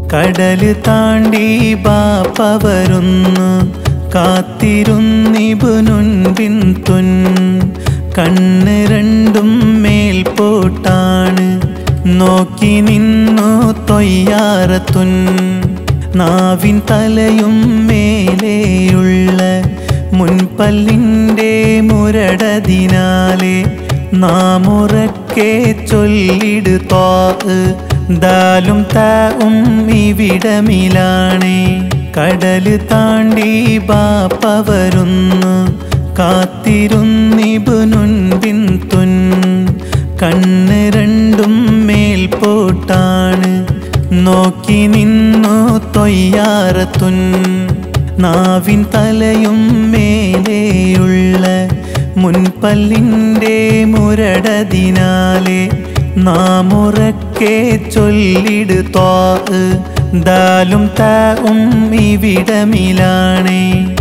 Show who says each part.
Speaker 1: കടല് താണ്ടി ബാപ്പ വരുന്നു കാത്തിരുന്നിബ്നുൻ ബിൻതുൻ കണ്ണ് രണ്ടും മേൽപോട്ടാണ് നോക്കി നിന്നു തൊയ്യാറത്തുൻ നാവിൻ തലയും മേലെയുള്ള മുൻപല്ലിൻ്റെ മുരടതിനാലെ നാമുറക്കെ ചൊല്ലിട് ത്വാ ദാലും താഉം ഇവിടമിലാണേ കടല് താണ്ടി ബാപ്പ വരുന്നു കാത്തിരുന്നിബ്നുൻ ബിൻതുൻ കണ്ണ് രണ്ടും മേൽപോട്ടാണ് നോക്കി നിന്നു തൊയ്യാറത്തുൻ നാവിൻ തലയും മേലെയുള്ള മുൻപല്ലിൻ്റെ മുരടതിനാലെ നാമുറക്കെ ചൊല്ലിട് ത്വാ ദാലും താഉം ഇവിടമിലാണേ